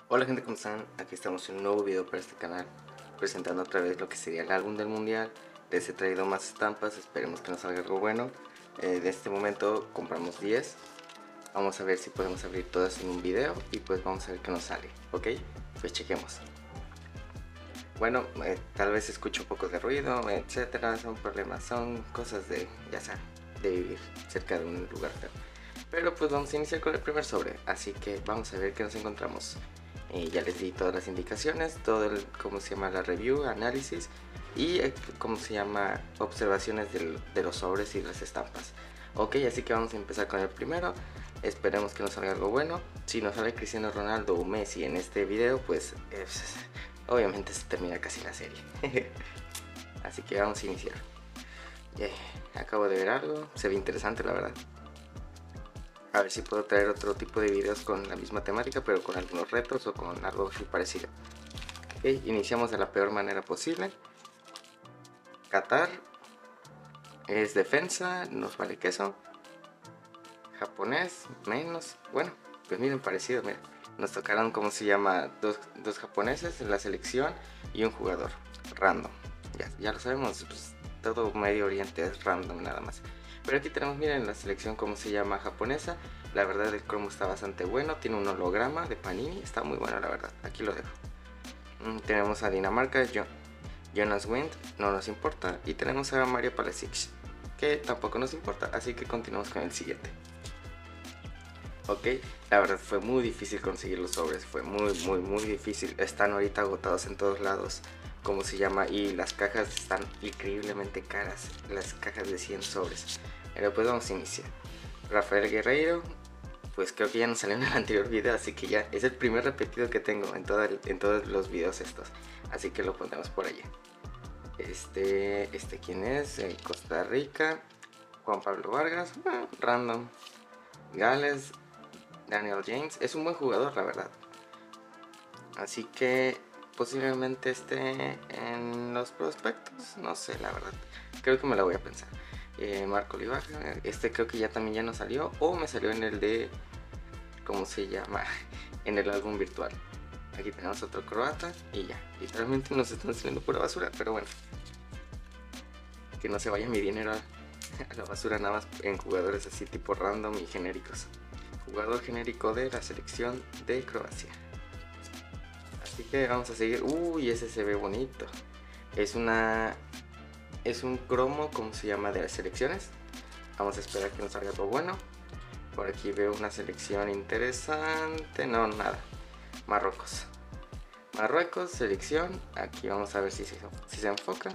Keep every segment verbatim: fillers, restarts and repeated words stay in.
Hola gente, ¿cómo están? Aquí estamos en un nuevo video para este canal, presentando otra vez lo que sería el álbum del mundial. Les he traído más estampas, esperemos que nos salga algo bueno. Eh, de este momento compramos diez. Vamos a ver si podemos abrir todas en un video y pues vamos a ver qué nos sale, ¿ok? Pues chequemos. Bueno, eh, tal vez escucho un poco de ruido, etcétera, son problemas, son cosas de, ya saben, de vivir cerca de un lugar feo. Pero pues vamos a iniciar con el primer sobre, así que vamos a ver qué nos encontramos. Eh, ya les di todas las indicaciones, todo el, cómo se llama la review, análisis y eh, cómo se llama observaciones del, de los sobres y las estampas. Ok, así que vamos a empezar con el primero. Esperemos que nos salga algo bueno. Si nos sale Cristiano Ronaldo o Messi en este video, pues eh, obviamente se termina casi la serie. Así que vamos a iniciar. Yeah, acabo de ver algo, se ve interesante la verdad. A ver si puedo traer otro tipo de videos con la misma temática, pero con algunos retos o con algo así parecido. Ok, iniciamos de la peor manera posible. Qatar es defensa, nos vale queso. Japonés, menos. Bueno, pues miren, parecido, miren. Nos tocaron, ¿cómo se llama? Dos, dos japoneses en la selección y un jugador. Random. Ya, ya lo sabemos, pues, todo Medio Oriente es random nada más. Pero aquí tenemos, miren, la selección, ¿cómo se llama? Japonesa. La verdad el cromo está bastante bueno. Tiene un holograma de Panini. Está muy bueno la verdad. Aquí lo dejo. Mm, tenemos a Dinamarca, jo Jonas Wind. No nos importa. Y tenemos a Mario Pulisic, que tampoco nos importa. Así que continuamos con el siguiente. Ok, la verdad fue muy difícil conseguir los sobres. Fue muy, muy, muy difícil. Están ahorita agotados en todos lados. ¿Cómo se llama? Y las cajas están increíblemente caras. Las cajas de cien sobres. Pero pues vamos a iniciar. Rafael Guerreiro. Pues creo que ya nos salió en el anterior video. Así que ya es el primer repetido que tengo en, todo el, en todos los videos estos. Así que lo pondremos por allá. Este, este ¿quién es? Eh, Costa Rica. Juan Pablo Vargas. Eh, random. Gales. Daniel James. Es un buen jugador la verdad. Así que posiblemente esté en los prospectos, no sé la verdad, creo que me la voy a pensar. eh, Marco Livaja, este creo que ya también ya no salió, o me salió en el de, ¿cómo se llama? En el álbum virtual. Aquí tenemos otro croata y ya, literalmente nos están saliendo pura basura, pero bueno, que no se vaya mi dinero a, a la basura nada más en jugadores así tipo random y genéricos. Jugador genérico de la selección de Croacia. Así que vamos a seguir. Uy, ese se ve bonito. Es una... Es un cromo, ¿cómo se llama? De las selecciones. Vamos a esperar que nos salga algo bueno. Por aquí veo una selección interesante. No, nada. Marruecos. Marruecos, selección. Aquí vamos a ver si se, si se enfoca.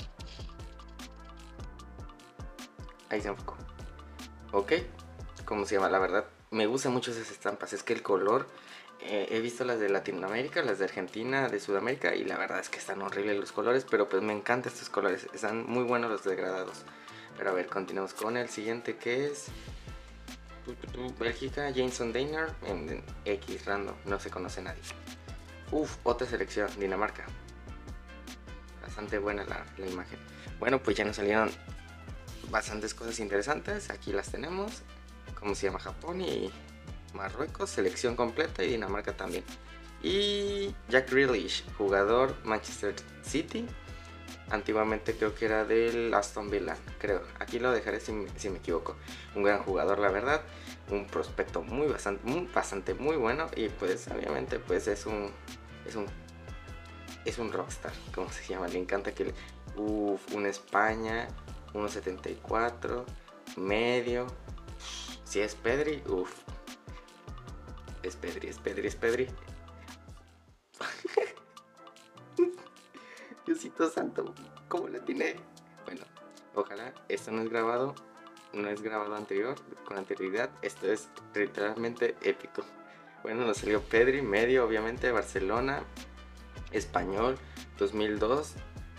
Ahí se enfocó. Ok. ¿Cómo se llama? La verdad, me gustan mucho esas estampas. Es que el color... Eh, he visto las de Latinoamérica, las de Argentina, de Sudamérica, y la verdad es que están horribles los colores, pero pues me encantan estos colores, están muy buenos los degradados. Pero a ver, continuamos con el siguiente, que es Bélgica, Jason Deiner, en, en X random, no se conoce nadie. Uf, otra selección, Dinamarca. Bastante buena la, la imagen. Bueno, pues ya nos salieron bastantes cosas interesantes, aquí las tenemos. ¿Cómo se llama? Japón y Marruecos, selección completa, y Dinamarca también. Y Jack Grealish, jugador Manchester City. Antiguamente creo que era del Aston Villa, creo. Aquí lo dejaré si me, si me equivoco. Un gran jugador, la verdad. Un prospecto muy bastante, muy, bastante muy bueno. Y pues obviamente pues es un es un es un rockstar, ¿cómo se llama? Le encanta que le, uff, una España, uno setenta y cuatro, medio. Si es Pedri, uff. Es Pedri, es Pedri, es Pedri. Diosito santo, ¿cómo le tiene? Bueno, ojalá esto no es grabado, no es grabado anterior, con anterioridad. Esto es literalmente épico. Bueno, nos salió Pedri, medio, obviamente, Barcelona, español, dos mil dos.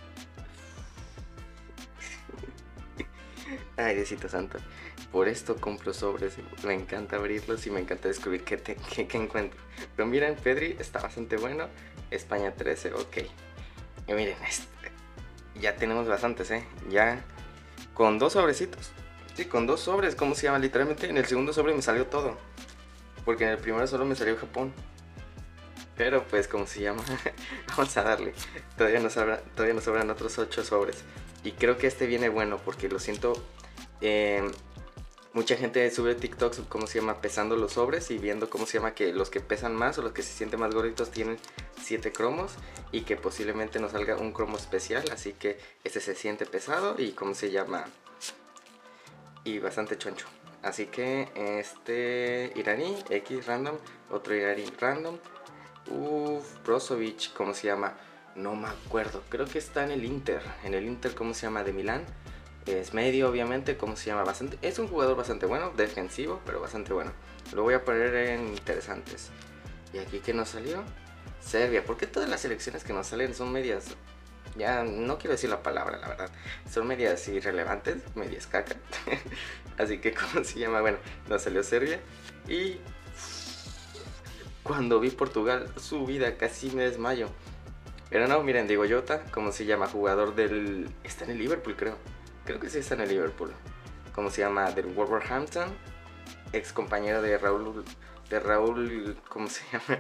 Ay, Diosito santo. Por esto compro sobres, me encanta abrirlos y me encanta descubrir qué, te, qué, qué encuentro. Pero miren, Pedri está bastante bueno. España trece, ok. Y miren, este, ya tenemos bastantes, ¿eh? Ya con dos sobrecitos. Sí, con dos sobres, ¿cómo se llama? Literalmente en el segundo sobre me salió todo. Porque en el primero solo me salió Japón. Pero pues, ¿cómo se llama? Vamos a darle. Todavía nos, sobra, todavía nos sobran otros ocho sobres. Y creo que este viene bueno porque lo siento... Eh, mucha gente sube TikToks, ¿cómo se llama? Pesando los sobres y viendo cómo se llama que los que pesan más o los que se sienten más gorditos tienen siete cromos y que posiblemente nos salga un cromo especial. Así que este se siente pesado y ¿cómo se llama? Y bastante choncho. Así que este iraní, X random, otro iraní random. Uff, Brozovic, ¿cómo se llama? No me acuerdo, creo que está en el Inter. En el Inter, ¿cómo se llama? De Milán. Es medio, obviamente, ¿cómo se llama? Bastante, es un jugador bastante bueno, defensivo, pero bastante bueno. Lo voy a poner en interesantes. ¿Y aquí qué nos salió? Serbia. ¿Por qué todas las selecciones que nos salen son medias? Ya no quiero decir la palabra, la verdad. Son medias irrelevantes, medias caca. Así que, ¿cómo se llama? Bueno, nos salió Serbia. Y cuando vi Portugal, su vida casi me desmayo. Pero no, miren, Diego Jota, ¿cómo se llama? Jugador del... Está en el Liverpool, creo. Creo que sí está en el Liverpool. ¿Cómo se llama? Del Wolverhampton. Ex compañero de Raúl... De Raúl... ¿Cómo se llama?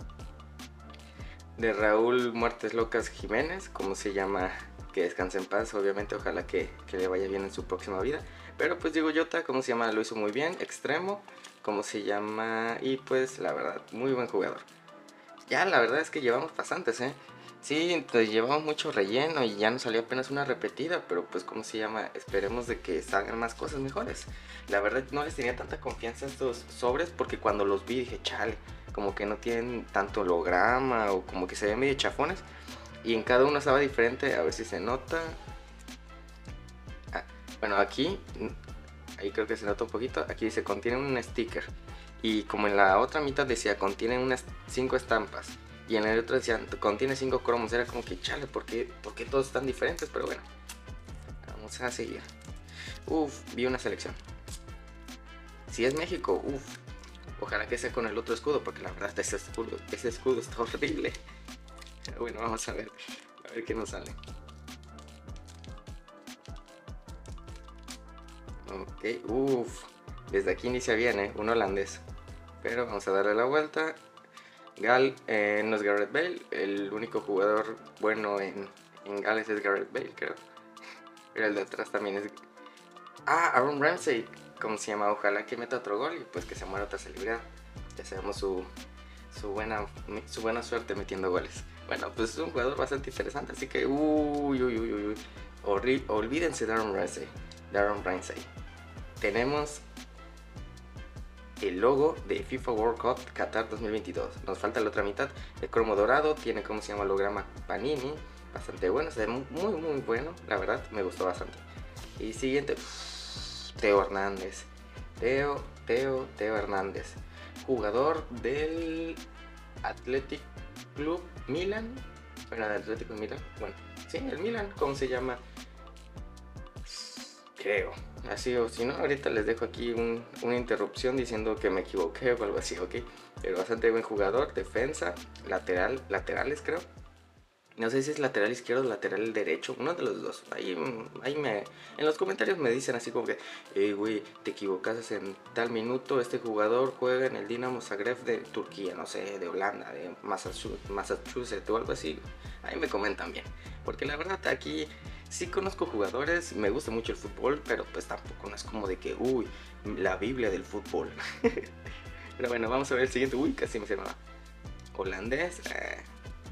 De Raúl Muertes Locas Jiménez. ¿Cómo se llama? Que descanse en paz, obviamente. Ojalá que, que le vaya bien en su próxima vida. Pero pues Diego Jota, ¿cómo se llama? Lo hizo muy bien. Extremo. ¿Cómo se llama? Y pues la verdad, muy buen jugador. Ya la verdad es que llevamos bastantes, ¿eh? Sí, pues llevamos mucho relleno y ya nos salió apenas una repetida, pero pues ¿cómo se llama? Esperemos de que salgan más cosas mejores. La verdad no les tenía tanta confianza a estos sobres porque cuando los vi dije, chale, como que no tienen tanto holograma o como que se ven medio chafones. Y en cada uno estaba diferente, a ver si se nota. Ah, bueno, aquí, ahí creo que se nota un poquito, aquí dice contiene un sticker. Y como en la otra mitad decía contiene unas cinco estampas. Y en el otro decían, contiene cinco cromos. Era como que, chale, ¿por qué, ¿por qué todos están diferentes? Pero bueno, vamos a seguir. Uf, vi una selección. Si es México, uf. Ojalá que sea con el otro escudo, porque la verdad ese escudo, ese escudo está horrible. Pero bueno, vamos a ver. A ver qué nos sale. Ok, uf. Desde aquí inicia bien, ¿eh? Un holandés. Pero vamos a darle la vuelta. Gal eh, no es Gareth Bale, el único jugador bueno en, en Gales es Gareth Bale, creo. Pero el de atrás también es... Ah, Aaron Ramsey, ¿cómo se llama? Ojalá que meta otro gol y pues que se muera otra celebridad. Ya sabemos su, su, buena, su buena suerte metiendo goles. Bueno, pues es un jugador bastante interesante, así que... Uy, uy, uy, uy. Horri olvídense de Aaron Ramsey. De Aaron Ramsey. Tenemos... el logo de FIFA World Cup Qatar dos mil veintidós. Nos falta la otra mitad. El cromo dorado tiene, como se llama, holograma Panini. Bastante bueno, se ve muy, muy bueno. La verdad, me gustó bastante. Y siguiente, uff, Teo Hernández. Teo, Teo, Teo Hernández. Jugador del Athletic Club Milan. Bueno, del Atlético Milan. Bueno, sí, el Milan, ¿cómo se llama? Creo, así o si no, ahorita les dejo aquí un, una interrupción diciendo que me equivoqué o algo así, ok. Pero bastante buen jugador, defensa, lateral, laterales creo. No sé si es lateral izquierdo o lateral derecho, uno de los dos. Ahí, ahí me, en los comentarios me dicen así como que, hey güey, te equivocaste en tal minuto, este jugador juega en el Dinamo Zagreb de Turquía, no sé, de Holanda, de Massachusetts, Massachusetts o algo así. Ahí me comentan bien, porque la verdad aquí... sí conozco jugadores, me gusta mucho el fútbol, pero pues tampoco no es como de que, uy, la Biblia del fútbol. Pero bueno, vamos a ver el siguiente. Uy, casi me se llamaba. Holandés. Eh.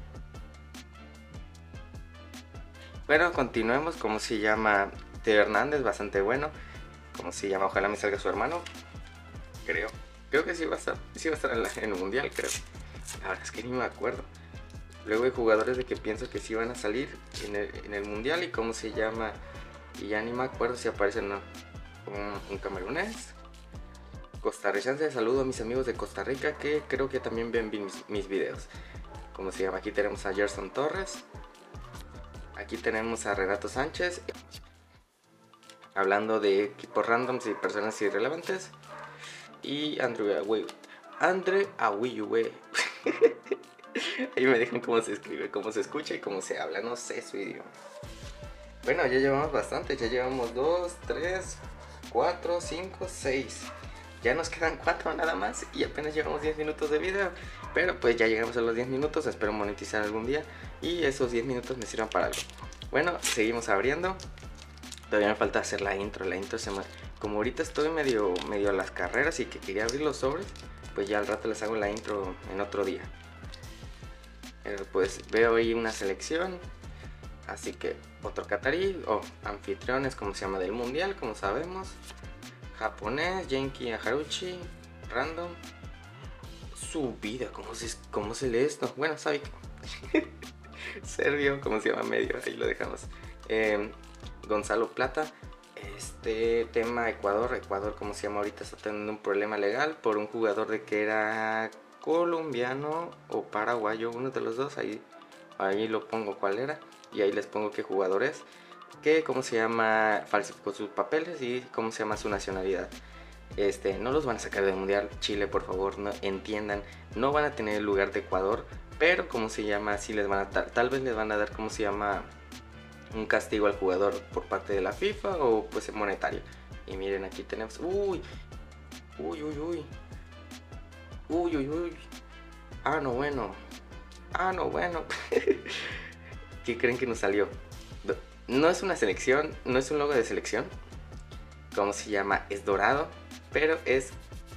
Bueno, continuemos. ¿Cómo se llama? Teo Hernández, bastante bueno. ¿Cómo se llama? Ojalá me salga su hermano. Creo. Creo que sí va a estar, sí va a estar en, la, en el mundial, creo. La verdad es que ni me acuerdo. Luego hay jugadores de que pienso que sí van a salir en el, en el mundial y cómo se llama. Y ya ni me acuerdo si aparecen o no. Un, un camerunés. Costarricense, saludo a mis amigos de Costa Rica que creo que también ven mis, mis videos. ¿Cómo se llama? Aquí tenemos a Gerson Torres. Aquí tenemos a Renato Sánchez. Hablando de equipos randoms y personas irrelevantes. Y Andrew Aguiyu. Andre Aguiyu. Ahí me dejan cómo se escribe, cómo se escucha y cómo se habla. No sé su idioma. Bueno, ya llevamos bastante. Ya llevamos dos, tres, cuatro, cinco, seis. Ya nos quedan cuatro nada más y apenas llevamos diez minutos de video. Pero pues ya llegamos a los diez minutos, espero monetizar algún día y esos diez minutos me sirvan para algo. Bueno, seguimos abriendo. Todavía me falta hacer la intro, la intro se me... Como ahorita estoy medio, medio a las carreras y que quería abrir los sobres, pues ya al rato les hago la intro en otro día. Pero pues veo ahí una selección, así que otro catarí o anfitriones como se llama del mundial, como sabemos. Japonés, Genki Haruchi, random. Su vida, ¿cómo se, cómo se lee esto? Bueno, sabe que... Serbio, ¿cómo se llama? Medio, ahí lo dejamos. Eh, Gonzalo Plata. Este tema Ecuador, Ecuador, ¿cómo se llama? Ahorita está teniendo un problema legal por un jugador de que era colombiano o paraguayo, uno de los dos. Ahí, ahí lo pongo cuál era y ahí les pongo qué jugador es, que cómo se llama, falsificó sus papeles y cómo se llama su nacionalidad. Este, no los van a sacar del mundial. Chile, por favor, no entiendan, no van a tener el lugar de Ecuador, pero cómo se llama, sí les van a tal, tal vez les van a dar, cómo se llama, un castigo al jugador por parte de la FIFA o pues monetario. Y miren, aquí tenemos, uy, uy, uy, uy, uy, uy, uy, ah, no, bueno, ah, no, bueno. ¿Qué creen que nos salió? No es una selección, no es un logo de selección. ¿Cómo se llama? Es dorado, pero es...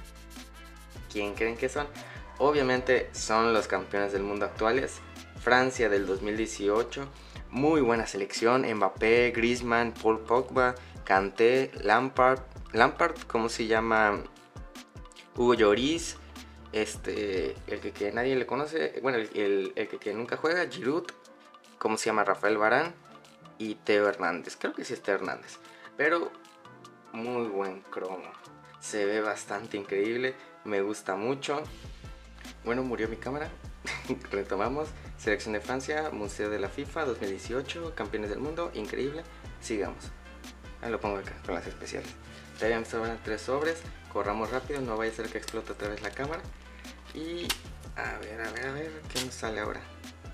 ¿Quién creen que son? Obviamente son los campeones del mundo actuales. Francia del dos mil dieciocho. Muy buena selección. Mbappé, Griezmann, Paul Pogba, Kanté, Lampard. Lampard, ¿cómo se llama? Hugo Lloris. Este, el que, que nadie le conoce. Bueno, el, el, el que, que nunca juega, Giroud. ¿Cómo se llama? Rafael Varane. Y Teo Hernández. Creo que sí es Teo Hernández. Pero muy buen cromo. Se ve bastante increíble. Me gusta mucho. Bueno, murió mi cámara. Retomamos. Selección de Francia, Museo de la FIFA dos mil dieciocho, campeones del mundo, increíble. Sigamos. Ahí lo pongo acá con las especiales. Todavía me sobran tres sobres. Corramos rápido, no vaya a ser que explote otra vez la cámara. Y a ver, a ver, a ver, ¿qué nos sale ahora?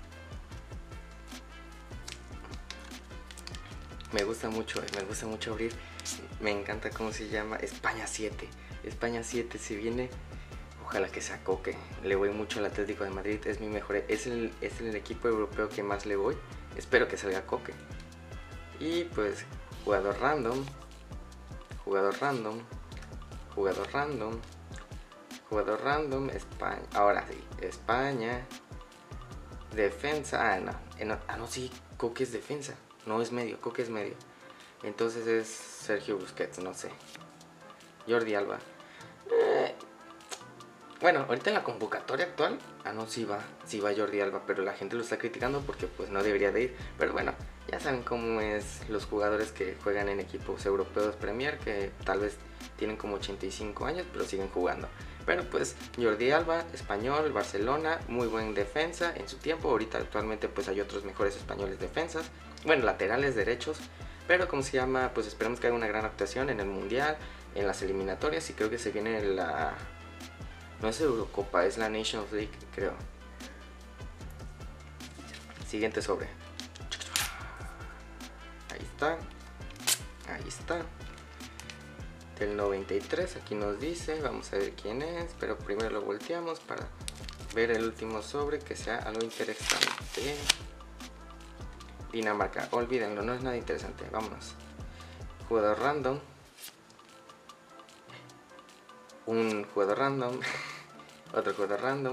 Me gusta mucho, me gusta mucho abrir. Me encanta cómo se llama. España siete. España siete se viene. Ojalá que sea Coque. Le voy mucho al Atlético de Madrid. Es mi mejor. Es el, es el equipo europeo que más le voy. Espero que salga Coque. Y pues, jugador random. Jugador random. Jugador random. Jugador random. España. Ahora sí. España. Defensa. Ah, no. no ah, no, sí. Coque es defensa. No es medio. Coque es medio. Entonces es Sergio Busquets. No sé. Jordi Alba. Eh. Bueno, ahorita en la convocatoria actual, ah no, sí va, sí va Jordi Alba, pero la gente lo está criticando porque pues no debería de ir. Pero bueno, ya saben cómo es los jugadores que juegan en equipos europeos Premier, que tal vez tienen como ochenta y cinco años, pero siguen jugando. Pero pues Jordi Alba, español, Barcelona, muy buen defensa en su tiempo. Ahorita actualmente pues hay otros mejores españoles defensas, bueno, laterales derechos. Pero como se llama, pues esperemos que haga una gran actuación en el Mundial, en las eliminatorias y creo que se viene la... No es Eurocopa, es la Nations League, creo. Siguiente sobre. Ahí está. Ahí está. Del noventa y tres, aquí nos dice. Vamos a ver quién es. Pero primero lo volteamos para ver el último sobre, que sea algo interesante. Dinamarca, olvídenlo, no es nada interesante. Vámonos. Jugador random. Un jugador random. Otro jugador random.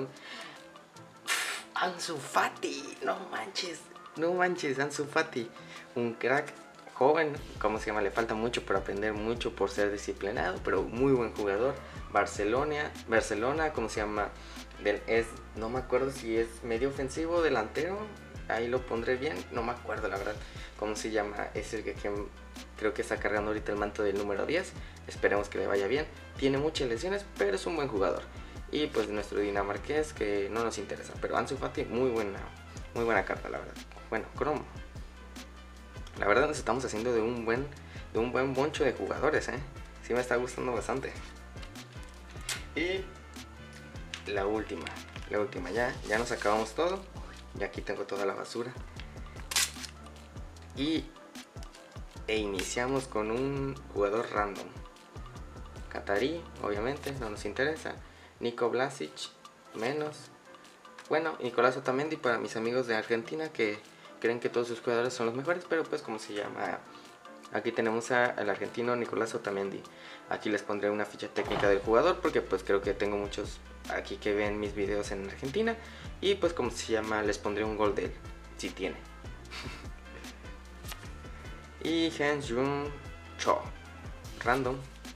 Ansu Fati. No manches. No manches, Ansu Fati. Un crack joven. ¿Cómo se llama? Le falta mucho por aprender, mucho por ser disciplinado, pero muy buen jugador. Barcelona. Barcelona, ¿cómo se llama? Del, es, no me acuerdo si es medio ofensivo, delantero. Ahí lo pondré bien. No me acuerdo la verdad. ¿Cómo se llama? Es el que, que creo que está cargando ahorita el manto del número diez. Esperemos que le vaya bien. Tiene muchas lesiones, pero es un buen jugador. Y pues nuestro dinamarqués, que no nos interesa. Pero Ansu Fati, muy buena, muy buena carta, la verdad. Bueno, cromo. La verdad nos estamos haciendo de un buen, de un buen boncho de jugadores, ¿eh? Sí me está gustando bastante. Y la última, la última ya, ya nos acabamos todo. Y aquí tengo toda la basura. Y e iniciamos con un jugador random. Qatarí, obviamente, no nos interesa. Nico Vlasic, menos. Bueno, Nicolás Otamendi para mis amigos de Argentina que creen que todos sus jugadores son los mejores, pero pues como se llama, aquí tenemos al argentino Nicolás Otamendi. Aquí les pondré una ficha técnica del jugador porque pues creo que tengo muchos aquí que ven mis videos en Argentina. Y pues como se llama, les pondré un gol de él, si tiene. Y Hyun-Jung Cho, random.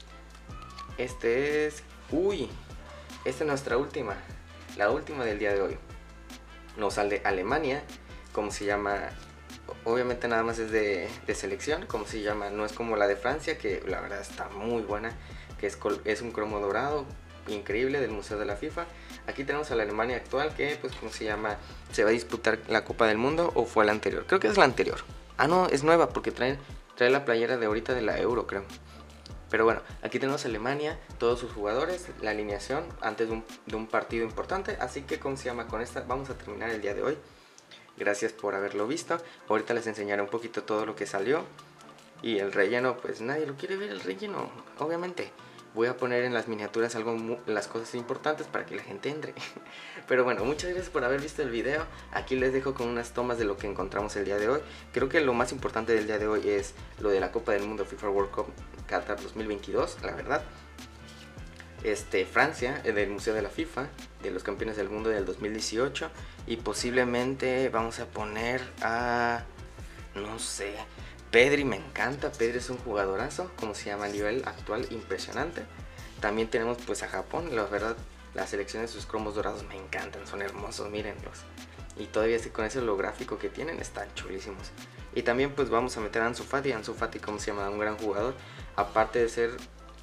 Este es... Uy, esta es nuestra última, la última del día de hoy. Nos sale Alemania, como se llama, obviamente nada más es de, de selección, como se llama, no es como la de Francia, que la verdad está muy buena, que es, es un cromo dorado, increíble, del Museo de la FIFA. Aquí tenemos a la Alemania actual, que pues como se llama, se va a disputar la Copa del Mundo, o fue la anterior, creo que es la anterior. Ah no, es nueva, porque trae, trae la playera de ahorita de la Euro, creo. Pero bueno, aquí tenemos a Alemania, todos sus jugadores, la alineación antes de un, de un partido importante. Así que, ¿cómo se llama? Con esta vamos a terminar el día de hoy. Gracias por haberlo visto. Ahorita les enseñaré un poquito todo lo que salió. Y el relleno, pues nadie lo quiere ver el relleno, obviamente. Voy a poner en las miniaturas algo, las cosas importantes para que la gente entre. Pero bueno, muchas gracias por haber visto el video. Aquí les dejo con unas tomas de lo que encontramos el día de hoy. Creo que lo más importante del día de hoy es lo de la Copa del Mundo FIFA World Cup Qatar dos mil veintidós, la verdad. Este, Francia, del Museo de la FIFA, de los campeones del mundo del dos mil dieciocho. Y posiblemente vamos a poner a... no sé... Pedri, me encanta, Pedri es un jugadorazo, como se llama a nivel actual, impresionante. También tenemos pues a Japón, la verdad, las selecciones de sus cromos dorados me encantan, son hermosos, mírenlos. Y todavía con ese holográfico que tienen, están chulísimos. Y también pues vamos a meter a Ansu Fati, Ansu Fati como se llama, un gran jugador. Aparte de ser,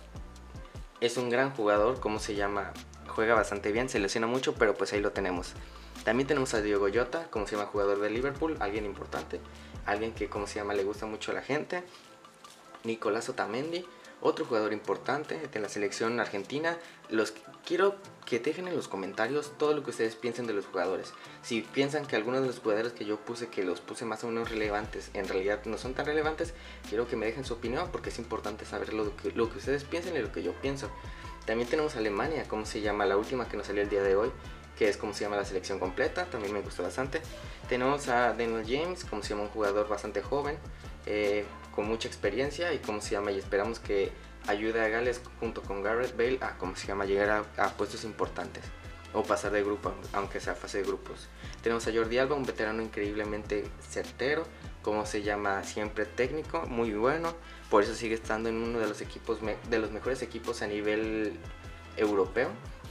es un gran jugador, como se llama, juega bastante bien, se lesiona mucho, pero pues ahí lo tenemos. También tenemos a Diogo Jota, como se llama, jugador de Liverpool, alguien importante. Alguien que, como se llama, le gusta mucho a la gente. Nicolás Otamendi, otro jugador importante de la selección argentina. Los quiero que dejen en los comentarios todo lo que ustedes piensen de los jugadores. Si piensan que algunos de los jugadores que yo puse, que los puse más o menos relevantes, en realidad no son tan relevantes, quiero que me dejen su opinión porque es importante saber lo que, lo que ustedes piensan y lo que yo pienso. También tenemos a Alemania, como se llama, la última que nos salió el día de hoy, que es como se llama la selección completa, también me gustó bastante. Tenemos a Daniel James, como se llama, un jugador bastante joven, eh, con mucha experiencia y como se llama, y esperamos que ayude a Gales junto con Gareth Bale a como se llama, llegar a, a puestos importantes o pasar de grupo, aunque sea fase de grupos. Tenemos a Jordi Alba, un veterano increíblemente certero, como se llama, siempre técnico, muy bueno, por eso sigue estando en uno de los equipos, de los mejores equipos a nivel europeo.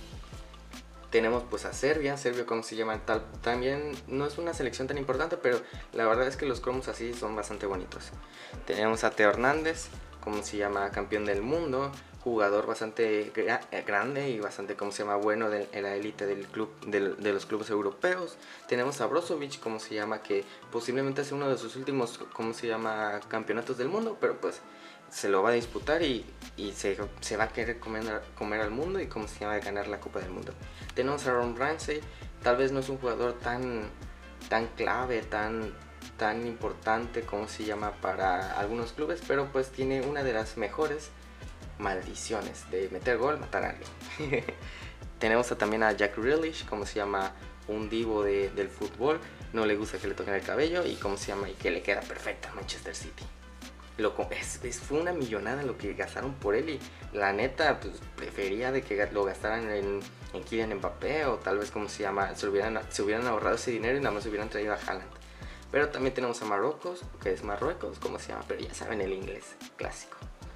Tenemos pues a Serbia, Serbia como se llama, tal, también no es una selección tan importante, pero la verdad es que los cromos así son bastante bonitos. Tenemos a Teo Hernández, como se llama, campeón del mundo, jugador bastante gra grande y bastante, como se llama, bueno de, en la élite del club, de, de los clubes europeos. Tenemos a Brozovic, como se llama, que posiblemente es uno de sus últimos, como se llama, campeonatos del mundo, pero pues se lo va a disputar y, y se, se va a querer comer, comer al mundo y como se llama, ganar la Copa del Mundo. Tenemos a Aaron Ramsey, tal vez no es un jugador tan, tan clave, tan, tan importante como se llama para algunos clubes, pero pues tiene una de las mejores maldiciones de meter gol, matar a alguien. Tenemos a, también a Jack Grealish, como se llama, un divo de, del fútbol, no le gusta que le toquen el cabello y como se llama, y que le queda perfecta a Manchester City. Lo, es, es, fue una millonada lo que gastaron por él y la neta pues, prefería de que lo gastaran en, en Kylian Mbappé o tal vez como se llama, se hubieran, se hubieran ahorrado ese dinero y nada más se hubieran traído a Haaland. Pero también tenemos a Marruecos, que es Marruecos, como se llama, pero ya saben el inglés clásico.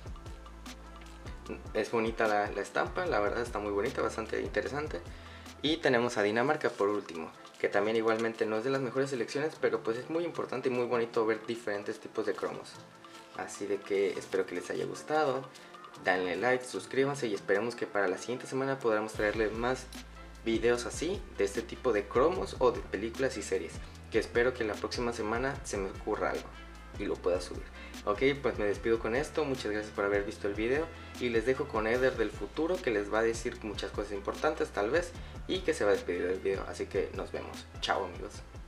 Es bonita la, la estampa, la verdad está muy bonita, bastante interesante. Y tenemos a Dinamarca por último, que también igualmente no es de las mejores selecciones, pero pues es muy importante y muy bonito ver diferentes tipos de cromos. Así de que espero que les haya gustado, denle like, suscríbanse y esperemos que para la siguiente semana podamos traerles más videos así, de este tipo de cromos o de películas y series. Que espero que la próxima semana se me ocurra algo y lo pueda subir. Ok, pues me despido con esto, muchas gracias por haber visto el video y les dejo con Eder del futuro que les va a decir muchas cosas importantes tal vez y que se va a despedir del video, así que nos vemos. Chao amigos.